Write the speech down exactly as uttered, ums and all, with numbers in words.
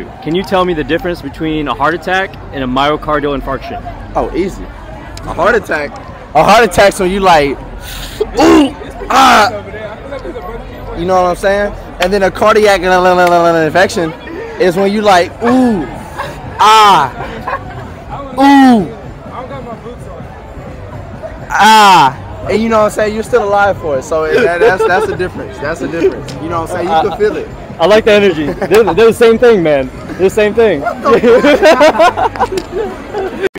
Can you tell me the difference between a heart attack and a myocardial infarction? Oh, easy. A heart attack. A heart attack's when you like, ooh, ah. You know what I'm saying? And then a cardiac infection is when you like, ooh, ah, ooh, ah. And you know what I'm saying? You're still alive for it. So that, that's that's the difference. That's the difference. You know what I'm saying? You can feel it. I like the energy. They're, they're the same thing, man. They're the same thing.